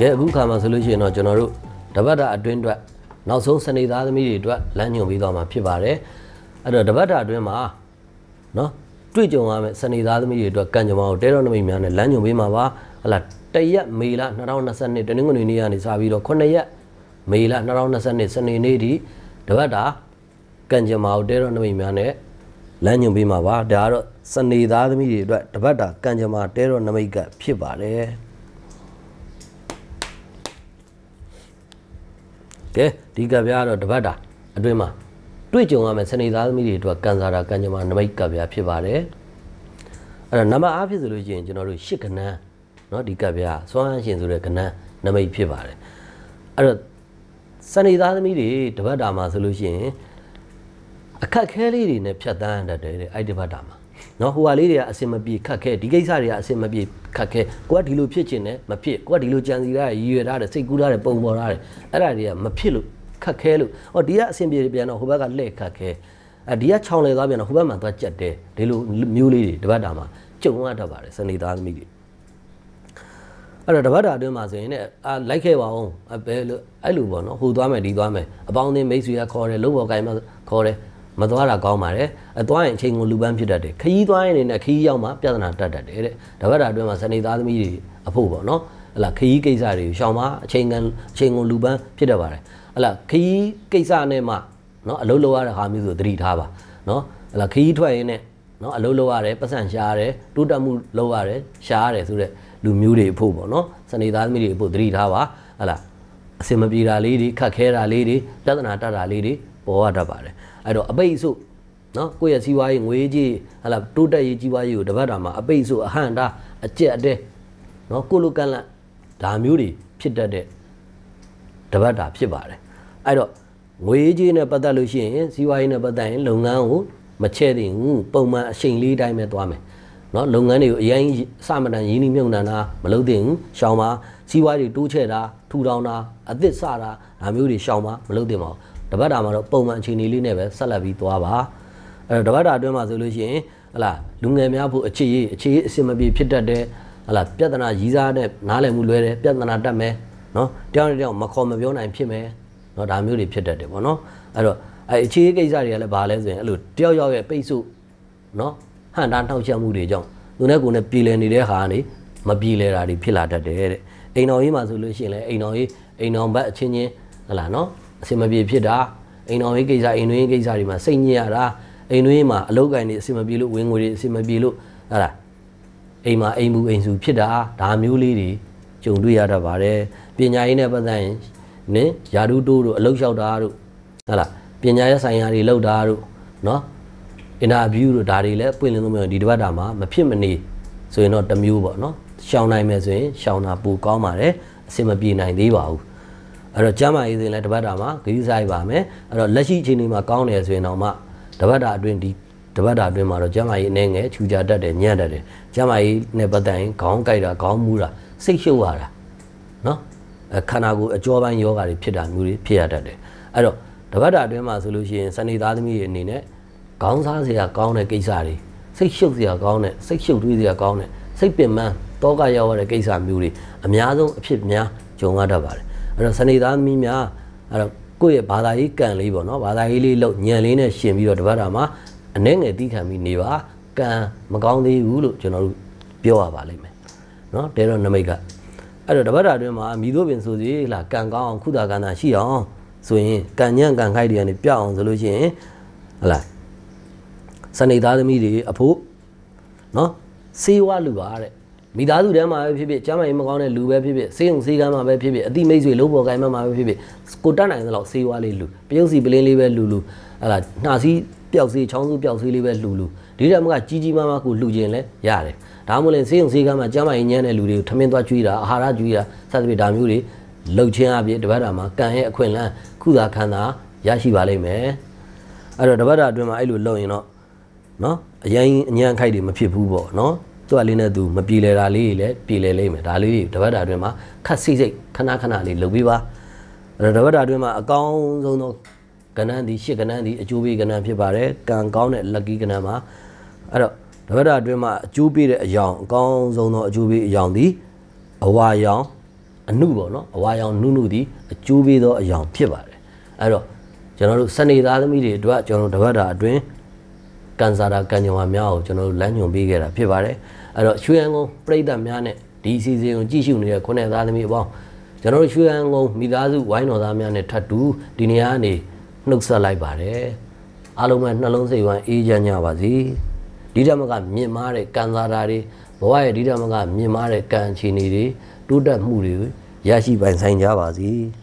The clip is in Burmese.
အခုခါမှာဆိုလို့ရှိရင်တော့ကျွန်တော်တို့တပတ်တာအတွင်းအတွက်နောက်ဆုံးစနေသားသမီးတွေအတွက်လမ်းညွှန်ပြီးတော့မှာဖြစ်ပါတယ်အဲ့တော့တပတ်တာအတွင်းမှာနော်တွေ့ကြုံရမယ့်စနေသားသမီးတွေအတွက်ကံကြမ္မာကိုတဲတော်နမိတ်များနဲ့လမ်းညွှန်ပေးမှာပါဟလာတရက်မေလ2022တနင်္ဂနွေနေ့ကနေစပြီးတော့9ရက်မေလ2022စနေနေ့ထိတပတ်တာကံကြမ္မာကိုတဲတော်နမိတ်များနဲ့လမ်းညွှန်ပေးမှာပါဒါကတော့စနေသားသမီးတွေအတွက်တပတ်တာကံကြမ္မာတဲတော်နမိတ်ကဖြစ်ပါတယ်ကဲဒီကဗျာတော့တပတ်တာအတွင်းမှာတွေ့ကြုံရမယ့်စနေသားသမီးတွေအတွက်ကံစားတာကံကြမ္မာနမိတ်ကဗျာဖြစ်ပါတယ်အဲ့တော့နံပါတ်အားဖြင့်ဆိုလို့ရှိရင်ကျွန်တော်တို့8ကဏ္ဍเนาะဒီကဗျာစွမ်းဟန်ရှင်ဆိုတဲ့ကဏ္ဍနမိတ်ဖြစ်ပါတယ်အဲ့တော့စနေသားသမီးတွေတပတ်တာမှာဆိုလို့ရှိရင်အခက်ခဲလေးတွေနဲ့ဖြတ်သန်းတတ်တယ်တဲ့အဲ့ဒီတပတ်တာမှာเนาะဟိုဟာလေးတွေကအစင်မပြေခက်ခဲဒီကိစ္စတွေကအစင်မပြေခက်ခဲကိုကဒီလိုဖြစ်ချင်တယ်မဖြစ်ကိုကဒီလိုကြံစီရတယ်ရည်ရွယ်ထားတယ်စိတ်ကူးထားတယ်ပုံပေါ်ထားတယ်အဲ့ဒါတွေကမဖြစ်လို့ခက်ခဲလို့ဟောဒီကအစင်ပြေပြန်တော့ဟိုဘက်ကလှည့်ခက်ခဲဒီကချောင်းလဲသွားပြန်တော့ဟိုဘက်မှာသွားကြက်တယ်ဒီလိုမျိုးလေးတွေတပတ်တာမှာကြုံရတတ်ပါတယ်စနေသားသမီးတွေအဲ့တော့တပတ်တာအတွင်းမှာဆိုရင်လည်းလိုက်ခဲ့ပါအောင်ဘယ်လိုအဲ့လိုပေါ့နော်ဟိုသွားမယ်ဒီသွားမယ်အပေါင်းအသင်းမိတ်ဆွေကခေါ်တယ်လို့ပေါ်ကိုင်းမှာခေါ်တယ်မသွားတာကောင်းပါတယ်သွားရင်အချိန်ကိုလူပန်းဖြစ်တတ်တယ်ခရီးသွားရင်လည်းခရီးရောက်မှပြဿနာတက်တတ်တယ်တဲ့တပတ်တာအတွင်းမှာစနေသားသမီးတွေအဖို့ပေါ့နော်ဟလာခရီးကိစ္စတွေရှောင်မှအချိန်ကိုလူပန်းဖြစ်တတ်ပါတယ်ဟလာခရီးကိစ္စနဲ့မှနော်အလုပ်လုပ်ရတဲ့ဟာမျိုးဆိုသတိထားပါနော်ဟလာခရီးထွက်ရင်လည်းနော်အလုပ်လုပ်ရတယ်ပတ်စံရှားရတယ်တိုးတက်မှုလုပ်ရတယ်ရှားရတယ်ဆိုတဲ့လူမျိုးတွေအဖို့ပေါ့နော်စနေသားသမီးတွေအဖို့သတိထားပါဟလာအစင်မပြေတာလေးတွေခက်ခဲတာလေးတွေပြဿနာတက်တာလေးတွေပေါ်ရတတ်ပါတယ်အဲ့တော့အပိတ်ဆို့နော်ကိုယ့်ရဲ့စီးပွားရေးငွေကြီးဟလာတိုးတက်ရေးကြီးပွားရေးကိုတပတ်တာမှာအပိတ်ဆို့အဟန့်တာအကျက်အတဲနော်ကိုလိုကန်လန့်ဒါမျိုးတွေဖြစ်တတ်တဲ့တပတ်တာဖြစ်ပါတယ်အဲ့တော့ငွေကြီးနဲ့ပတ်သက်လို့ရှိရင်စီးပွားရေးနဲ့ပတ်သက်ရင်လုပ်ငန်းကိုမချဲ့သင့်ဘူးပုံမှန်အချိန်လေးတိုင်းပဲသွားမယ်နော်လုပ်ငန်းတွေကိုအရင်စမတန်ရင်းနှီးမြှုပ်နှံတာမလုပ်သင့်ဘူးရှောင်ပါစီးပွားရေးတိုးချဲ့တာထူထောင်တာအသစ်စတာဒါမျိုးတွေရှောင်ပါမလုပ်သင့်ပါဘူးတပတ်တာမှာတော့ပုံမှန်အချိန်လေးနဲ့ပဲဆက်လက်ပြီးသွားပါအဲ့တော့တပတ်တာအတွင်းမှာဆိုလို့ရှိရင်ဟလာလူငယ်များဖို့အခြေရေးအစင်မပြေဖြစ်တတ်တယ်ဟလာပြဿနာရည်စားနဲ့နားလည်မှုလွဲတယ်ပြဿနာတက်မယ်နော်တယောက်နဲ့တယောက်မခေါ်မပြောနိုင်ဖြစ်မယ်နော်ဒါမျိုးတွေဖြစ်တတ်တယ်ပေါ့နော်အဲ့တော့အခြေရေးကိစ္စတွေကလည်းဘာလဲဆိုရင်အဲ့လိုတယောက်ရဲ့ပိတ်ဆို့နော်ဟန်တာနှောက်ယှက်မှုတွေကြောင့်သူနဲ့ကိုယ်နဲ့ပြည်လည်နေတဲ့ဟာကနေမပြည်လည်တာတွေဖြစ်လာတတ်တယ်တဲ့အိမ်တော်ကြီးမှာဆိုလို့ရှိရင်လည်းအိမ်တော်ဘက်အချင်းချင်းဟလာနော်အစင်မပြေဖြစ်တာအိမ်တော်ရေးကိစ္စအိမ်တွင်းကိစ္စတွေမှာစိတ်ညစ်ရတာအိမ်တွင်းမှာအလုပ်ကိုင်တွေအစင်မပြေလို့ဝင်ငွေတွေအစင်မပြေလို့ဟလာအိမ်မှာအိမ်မှုအိမ်စုဖြစ်တာဒါမျိုးလေးတွေကြုံတွေ့ရတတ်ပါတယ်ပညာရေးနဲ့ပတ်သက်ရင်နင်ယာတုတိုးတို့အလုပ်လျှောက်တာတို့ဟလာပညာရေးဆိုင်ရာတွေလောက်တာတို့နော်အင်တာဗျူးတို့ဒါတွေလည်းပွင့်လင်းလို့မရဒီတပတ်တာမှာမဖြစ်မနေဆိုရင်တော့တစ်မျိုးပေါ့နော်ရှောင်နိုင်မယ်ဆိုရင်ရှောင်တာပိုကောင်းပါတယ်အစင်မပြေနိုင်သေးပါဘူးအဲ့တော့ကျမ်းမာရေးဆိုရင်လည်းတပတ်တာမှာဂရုစိုက်ပါမယ်အဲ့တော့လက်ရှိအချိန်ဒီမှာကောင်းတယ်ဆိုရင်တော့မှတပတ်တာအတွင်းဒီတပတ်တာအတွင်းမှာတော့ကျမ်းမာရေးအနေငယ်ခြူကြတတ်တယ်ညံ့တတ်တယ်ကျမ်းမာရေးနဲ့ပတ်သက်ရင်ခေါင်းကိုက်တာခေါင်းမူးတာစိတ်ရှုပ်ရတာနော်ခန္ဓာကိုယ်အကျောပိုင်းယောဂါတွေဖြစ်တာမျိုးတွေဖြစ်ရတတ်တယ်အဲ့တော့တပတ်တာအတွင်းမှာဆိုလို့ရှိရင်စနေသားသမီးတွေအနေနဲ့ခေါင်းစားစရာကောင်းတဲ့ကိစ္စတွေစိတ်ရှုပ်စရာကောင်းတဲ့စိတ်ရှုပ်တွေးစရာကောင်းတဲ့စိတ်ပင်ပန်းတောကရောက်ရတဲ့ကိစ္စမျိုးတွေအများဆုံးအဖြစ်များကြုံရတတ်ပါတယ်အဲ့တော့စနေသားသမီးများအဲ့တော့ကိုယ့်ရဲ့ဘာသာရေးကံလေးပေါ့နော်ဘာသာရေးလေးလို့ညံလေးနဲ့ရှင်ပြီးတော့တပတ်တာမှာအနှဲငယ်တီးခံပြီးနေပါကံမကောင်းသေးဘူးလို့ကျွန်တော်တို့ပြောရပါလိမ့်မယ်နော်တဲတော့နမိတ်ကအဲ့တော့တပတ်တာအတွင်းမှာမိတို့ပင်ဆိုစီလာကံကောင်းအောင်ခုတာကံတာရှိအောင်ဆိုရင်ကံညံ့ကံခိုက်တွေကနေပြောက်အောင်ဆိုလို့ရှိရင်ဟလာစနေသားသမီးတွေအဖို့နော်စေဝါလူပါတဲ့မိသားစုထဲမှာပဲဖြစ်ဖြစ်ကျမ်းမာရေးမကောင်းတဲ့လူပဲဖြစ်ဖြစ်စေုံစေကမ်းမှာပဲဖြစ်ဖြစ်အတိမိတ်ဆွေလုံးပေါ်ကိုင်းမှာပဲဖြစ်ဖြစ်ကိုတတ်နိုင်သလောက်စေဝါလေးလူပြုံးစီပလင်းလေးပဲလူဟလာနှာစီးပျောက်စေးချောင်းစုပျောက်စေးလေးပဲလူဒီတက်မကကြီးမားကိုလှူခြင်းလဲရတယ်ဒါမှမဟုတ်ရင်စေုံစေကမ်းမှာကျမ်းမာရေးညံ့တဲ့လူတွေကိုထမင်းသွားကျွေးတာအာဟာရကျွေးတာစသဖြင့်ဒါမျိုးတွေလှုပ်ခြင်းအပြင်တပတ်တာမှာကံရဲ့အခွင့်အလမ်းခုသာခန္ဓာရရှိပါလိမ့်မယ်အဲ့တော့တပတ်တာအတွင်းမှာအဲ့လိုလုပ်ရင်တော့နော်အရင်အညံ့ခိုက်တွေမဖြစ်ဘူးပေါ့နော်သူ့အလေးနဲ့သူမပြေလည်တာလေးတွေလည်းပြေလည်လိမ့်မယ်ဒါလေးတွေတပတ်တာအတွင်းမှာခက်စိတ်ခဏလေးလုပ်ပြီးပါအဲ့တော့တပတ်တာအတွင်းမှာအကောင်းဆုံးသောကဏ္ဍဒီရှစ်ကဏ္ဍဒီအကျိုးပေးကဏ္ဍဖြစ်ပါတယ်ကံကောင်းတဲ့ lucky ကဏ္ဍမှာအဲ့တော့တပတ်တာအတွင်းမှာအကျိုးပေးတဲ့အယောင်အကောင်းဆုံးသောအကျိုးပေးအယောင်ဒီအဝါရောင်အနုပေါ့နော်အဝါရောင်နုနုသည်အကျိုးပေးသောအယောင်ဖြစ်ပါတယ်အဲ့တော့ကျွန်တော်တို့စနေသားသမီးတွေအတွက်ကျွန်တော်တို့တပတ်တာအတွင်းကန်ဆာတာကံကြမ္မာများကိုကျွန်တော်တို့လမ်းညွှန်ပေးခဲ့တာဖြစ်ပါတယ်အဲ့တော့ရွှေရန်ကုန်ပြည်သက်များနဲ့ဒီအစီအစဉ်ကိုကြည့်ရှုနေတဲ့ခုနှစ်သားသမီးအပေါင်းကျွန်တော်တို့ရွှေရန်ကုန်မိသားစုဝိုင်းတော်သားများနဲ့ထပ်တူဒီနေရာကနေနှုတ်ဆက်လိုက်ပါတယ်အားလုံးပဲနှလုံးစိတ်ဝမ်းအေးချမ်းကြပါစေဒီဓမ္မကမြင့်မားတဲ့ကန်ဆာတာတွေဘဝရဲ့ဒီဓမ္မကမြင့်မားတဲ့ကံအခြေအနေတွေတိုးတက်မှုတွေရရှိပိုင်ဆိုင်ကြပါစေ